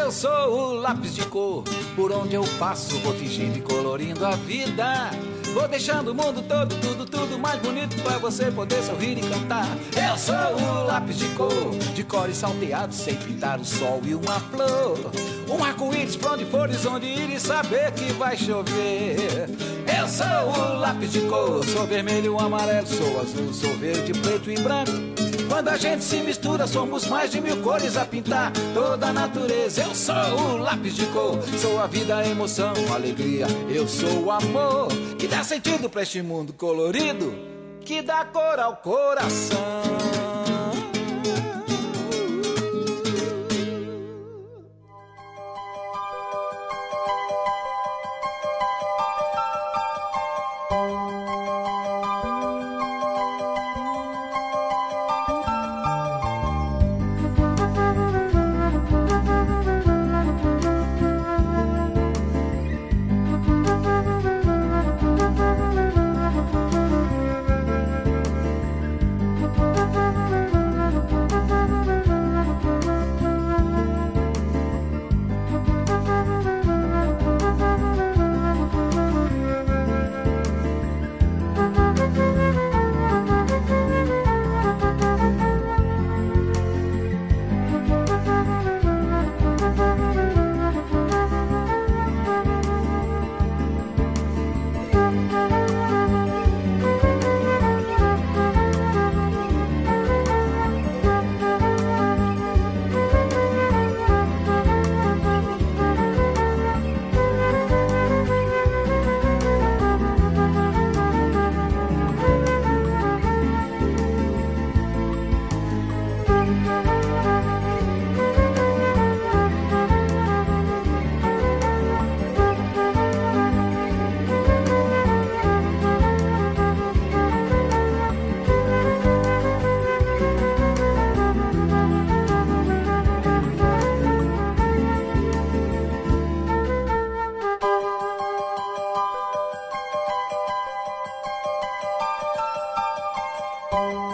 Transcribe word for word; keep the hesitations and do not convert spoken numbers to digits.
Eu sou o lápis de cor, por onde eu passo vou fingindo e colorindo a vida. Vou deixando o mundo todo, tudo, tudo mais bonito pra você poder sorrir e cantar. Eu sou o lápis de cor, de cores salteados, sei pintar o sol e uma flor. Um arco-íris pra onde fores, onde ir e saber que vai chover. Eu sou o lápis de cor, sou vermelho, amarelo, sou azul, sou verde, preto e branco. Quando a gente se mistura, somos mais de mil cores a pintar toda a natureza. Eu sou o lápis de cor, sou a vida, a emoção, a alegria. Eu sou o amor, que dá sentido pra este mundo colorido, que dá cor ao coração. Música